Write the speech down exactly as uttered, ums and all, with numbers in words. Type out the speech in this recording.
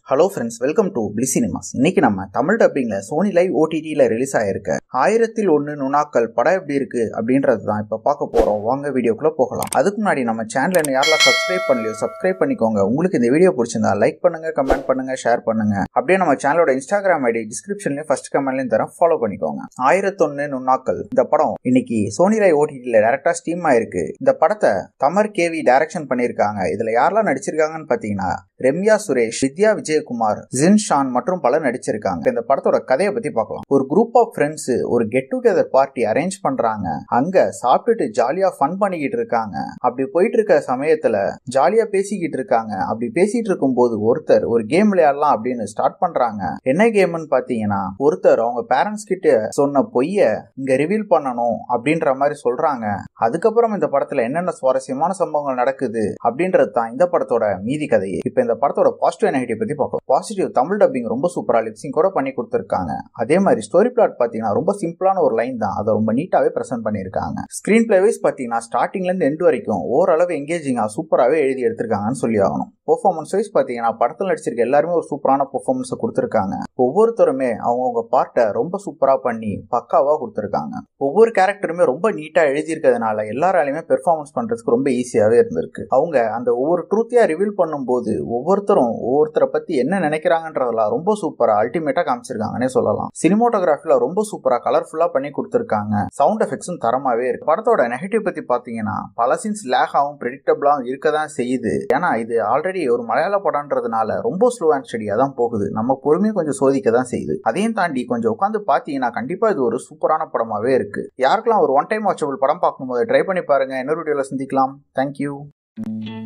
Hello friends, welcome to Bliss Cinemas. இன்னைக்கு நம்ம தமிழ் டப்பிங்ல சோனி லைவ் ஓடிடியில் ரிலீஸ் ஆயிருக்க ஆயிரத்தில் ஒன்னு நுணாக்கள் படம் எப்படி இருக்கு அப்படின்றது தான் இப்போ பார்க்க போறோம். வாங்க வீடியோக்குள்ள போகலாம். அதுக்கு முன்னாடி நம்ம சேனலை யாரெல்லாம் சப்ஸ்கிரைப் பண்ணலையோ சப்ஸ்கிரைப் பண்ணிக்கோங்க. உங்களுக்கு இந்த வீடியோ பிடிச்சிருந்தா லைக் பண்ணுங்க, கமெண்ட் பண்ணுங்க, ஷேர் பண்ணுங்க. அப்படியே நம்ம சேனலோட இன்ஸ்டாகிராம் ஐடி டிஸ்கிரிப்ஷன்லயும் ஃபர்ஸ்ட் கமெண்ட்லயும் தரேன், ஃபாலோ பண்ணிக்கோங்க. ஆயிரத்தொன்னு நுணாக்கள் இந்த படம் இன்னைக்கு சோனி லைவ் ஓடிடியில் டேரக்டா ஸ்ட்ரீம் ஆயிருக்கு. இந்த படத்தை தமர் கேவி டைரக்ஷன் பண்ணியிருக்காங்க. இதுல யாரெல்லாம் நடிச்சிருக்காங்கன்னு பாத்தீங்கன்னா ரெம்யா சுரேஷ், வித்யா விஜயகுமார், ஜின் ஷான் மற்றும் பலர் நடிச்சிருக்காங்க. இந்த படத்தோட கதையை பத்தி பார்க்கலாம். ஒரு குரூப் ஆஃப் ஃப்ரெண்ட்ஸ் ஒரு கெட் டுகெதர் பார்ட்டி அரேஞ்ச் பண்றாங்க. அங்க சாப்பிட்டுட்டு ஜாலியா ஃபன் பண்ணிக்கிட்டு இருக்காங்க. அப்படி போயிட்டு இருக்க சமயத்துல ஜாலியா பேசிக்கிட்டு இருக்காங்க. அப்படி பேசிட்டு இருக்கும் போது ஒருத்தர் ஒரு கேம் விளையாடலாம் அப்படின்னு ஸ்டார்ட் பண்றாங்க. என்ன கேம்னு பாத்தீங்கன்னா, ஒருத்தர் அவங்க பேரண்ட்ஸ் கிட்ட சொன்ன பொய்ய இங்க ரிவீல் பண்ணணும் அப்படின்ற மாதிரி சொல்றாங்க. அதுக்கப்புறம் இந்த படத்துல என்னென்ன சுவாரஸ்யமான சம்பவங்கள் நடக்குது அப்படின்றது தான் இந்த படத்தோட மீதி கதையே. இப்ப இந்த படத்தோட பாசிட்டிவ் நெகட்டிவ் பத்தி பார்க்கலாம். பாசிட்டிவ், தமிழ் டப்பிங் ரொம்ப சூப்பரா லிப்சிங் கூட பண்ணி கொடுத்திருக்காங்க. அதே மாதிரி ஸ்டோரி பிளாட் பாத்தீங்கன்னா ரொம்ப சிம்பிளான ஒரு லைன் தான், அதை ரொம்ப நீட்டாவே பிரசன்ட் பண்ணிருக்காங்க. ஸ்கிரீன் பிளே வைஸ் பாத்தீங்கன்னா ஸ்டார்டிங்ல இருந்து எண்ட் வரைக்கும் ஓரளவு எங்கேஜிங்கா சூப்பராகவே எழுதி எடுத்திருக்காங்கன்னு சொல்லி ஆகணும். பெர்ஃபார்மன்ஸ் வைஸ் பாத்தீங்கன்னா படத்தில் நடிச்சிருக்க எல்லாருமே ஒரு சூப்பரான பெர்ஃபார்மன்ஸ் கொடுத்திருக்காங்க. ஒவ்வொருத்தருமே அவங்கவுங்க பார்ட்டை ரொம்ப சூப்பரா பண்ணி பக்காவா கொடுத்திருக்காங்க. ஒவ்வொரு கேரக்டருமே ரொம்ப நீட்டா எழுதி இருக்கிறதுனால எல்லாராலையுமே பெர்ஃபார்மன்ஸ் பண்றதுக்கு ரொம்ப ஈஸியாவே இருந்திருக்கு. அவங்க அந்த ஒவ்வொரு ட்ரூத்தியா ரிவீல் பண்ணும் போது ஒவ்வொருத்தரும் ஒவ்வொருத்தரை பத்தி என்ன நினைக்கிறாங்கன்றதெல்லாம் ரொம்ப சூப்பரா அல்டிமேட்டா காமிச்சிருக்காங்கன்னே சொல்லலாம். சினிமோட்டோகிராஃபில ரொம்ப சூப்பரா கலர்ஃபுல்லா பண்ணி கொடுத்திருக்காங்க. சவுண்ட் எஃபெக்ட்ஸும் தரமாவே இருக்கு. படத்தோட நெகட்டிவ் பத்தி பாத்தீங்கன்னா பல சீன்ஸ் லேக் ஆகும், பிரெடிக்டபிளாவும் இருக்கதான் செய்யுது. ஏன்னா இது ஆல்ரெடி ஒரு மலையாள படம்ன்றதுனால ரொம்ப ஸ்லோ அண்ட் ஸ்டடியா தான் போகுது. நம்ம பொறுமையை கொஞ்சம் சோதிக்க தான் செய்யுது. அதையும் தாண்டி கொஞ்சம் உட்காந்து பாத்தீங்கன்னா கண்டிப்பா இது ஒரு சூப்பரான படமாவே இருக்கு. யாருக்கெல்லாம் ஒரு ஒன் டைம் வாட்சபிள் படம் பார்க்கும்போது ட்ரை பண்ணி பாருங்க. இன்னொரு வீடியோல சந்திக்கலாம். தேங்க்யூ.